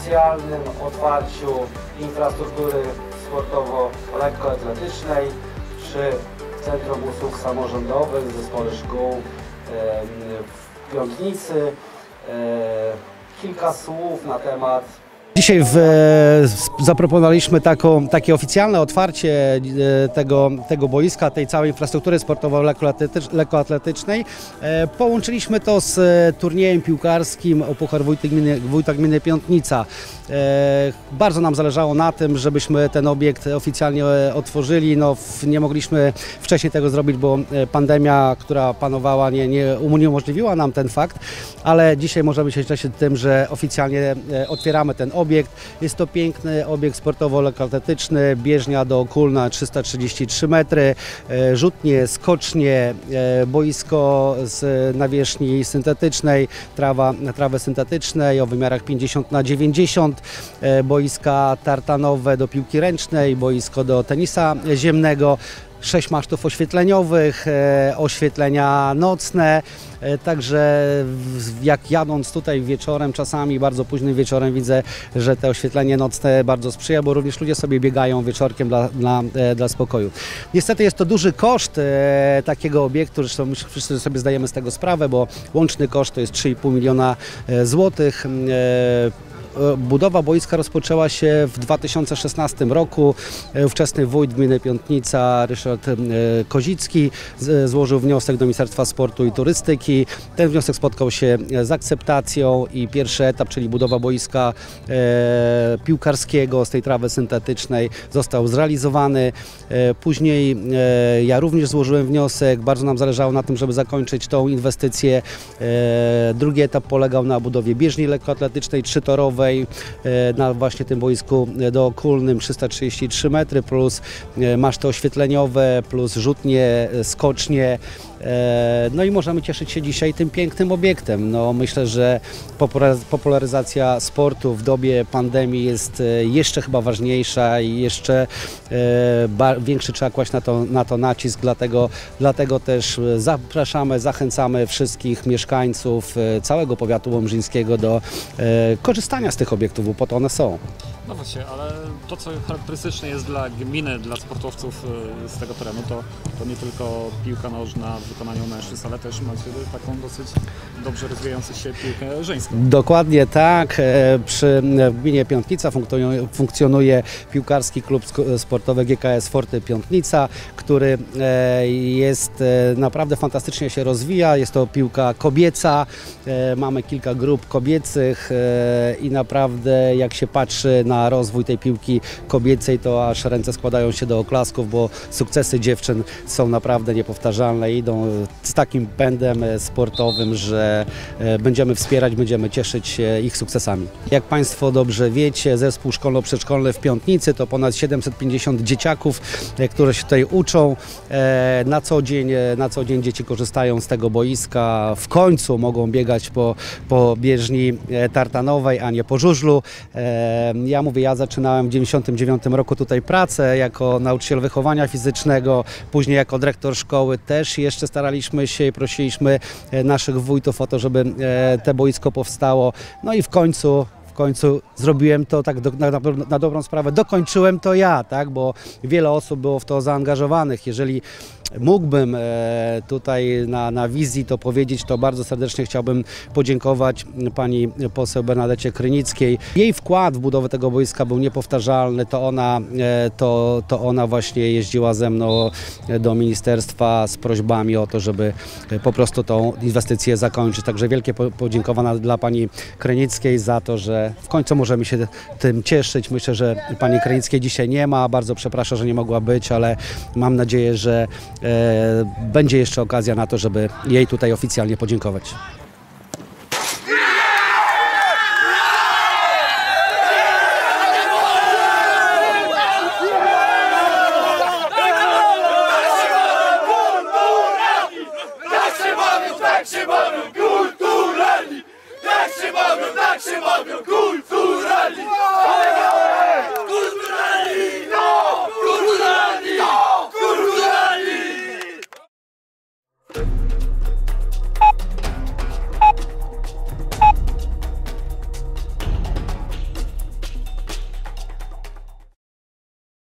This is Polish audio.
oficjalnym otwarciu infrastruktury sportowo-lekkoatletycznej przy Centrum Usług Samorządowych w Zespole Szkół w Piątnicy. Kilka słów na temat. Dzisiaj zaproponowaliśmy takie oficjalne otwarcie tego boiska, tej całej infrastruktury sportowo-lekkoatletycznej. Połączyliśmy to z turniejem piłkarskim o Puchar Wójta Gminy Piątnica. Bardzo nam zależało na tym, żebyśmy ten obiekt oficjalnie otworzyli. No, nie mogliśmy wcześniej tego zrobić, bo pandemia, która panowała, nie uniemożliwiła nam ten fakt, ale dzisiaj możemy się cieszyć tym, że oficjalnie otwieramy ten obiekt. Jest to piękny obiekt sportowo-lekkoatletyczny, bieżnia do Okulna 333 metry, rzutnie, skocznie, boisko z nawierzchni syntetycznej, trawy syntetycznej o wymiarach 50×90, boiska tartanowe do piłki ręcznej, boisko do tenisa ziemnego. 6 masztów oświetleniowych, oświetlenia nocne, także jak jadąc tutaj wieczorem, czasami bardzo późnym wieczorem widzę, że te oświetlenie nocne bardzo sprzyja, bo również ludzie sobie biegają wieczorkiem dla spokoju. Niestety jest to duży koszt takiego obiektu, zresztą my wszyscy sobie zdajemy z tego sprawę, bo łączny koszt to jest 3,5 miliona złotych. Budowa boiska rozpoczęła się w 2016 roku. Ówczesny wójt gminy Piątnica, Ryszard Kozicki, złożył wniosek do Ministerstwa Sportu i Turystyki. Ten wniosek spotkał się z akceptacją i pierwszy etap, czyli budowa boiska piłkarskiego z tej trawy syntetycznej, został zrealizowany. Później ja również złożyłem wniosek. Bardzo nam zależało na tym, żeby zakończyć tą inwestycję. Drugi etap polegał na budowie bieżni lekkoatletycznej, trzytorowej, na właśnie tym boisku dookulnym 333 metry, plus maszty oświetleniowe, plus rzutnie, skocznie. No i możemy cieszyć się dzisiaj tym pięknym obiektem. No, myślę, że popularyzacja sportu w dobie pandemii jest jeszcze chyba ważniejsza i jeszcze większy trzeba kłaść na to nacisk, dlatego też zapraszamy, zachęcamy wszystkich mieszkańców całego powiatu łomżyńskiego do korzystania z tych obiektów, bo po to one są. No właśnie, ale to, co charakterystyczne jest dla gminy, dla sportowców z tego terenu, to nie tylko piłka nożna w wykonaniu mężczyzn, ale też macie taką dosyć dobrze rozwijającą się piłkę żeńską. Dokładnie tak. W gminie Piątnica funkcjonuje piłkarski klub sportowy GKS Forty Piątnica, który jest naprawdę fantastycznie się rozwija. Jest to piłka kobieca. Mamy kilka grup kobiecych i naprawdę jak się patrzy na rozwój tej piłki kobiecej, to aż ręce składają się do oklasków, bo sukcesy dziewczyn są naprawdę niepowtarzalne. Idą z takim pędem sportowym, że będziemy wspierać, będziemy cieszyć się ich sukcesami. Jak Państwo dobrze wiecie, zespół szkolno-przedszkolny w Piątnicy to ponad 750 dzieciaków, które się tutaj uczą. Na co dzień dzieci korzystają z tego boiska. W końcu mogą biegać po bieżni tartanowej, a nie po żużlu. Ja zaczynałem w 1999 roku tutaj pracę jako nauczyciel wychowania fizycznego, później jako dyrektor szkoły też jeszcze staraliśmy się i prosiliśmy naszych wójtów o to, żeby to boisko powstało. No i w końcu zrobiłem to tak na dobrą sprawę, dokończyłem to ja, tak, bo wiele osób było w to zaangażowanych. Jeżeli mógłbym tutaj na wizji to powiedzieć, to bardzo serdecznie chciałbym podziękować pani poseł Bernadecie Krynickiej. Jej wkład w budowę tego boiska był niepowtarzalny. To ona właśnie jeździła ze mną do ministerstwa z prośbami o to, żeby po prostu tą inwestycję zakończyć. Także wielkie podziękowania dla pani Krynickiej za to, że w końcu możemy się tym cieszyć. Myślę, że pani Krynickiej dzisiaj nie ma. Bardzo przepraszam, że nie mogła być, ale mam nadzieję, że będzie jeszcze okazja na to, żeby jej tutaj oficjalnie podziękować.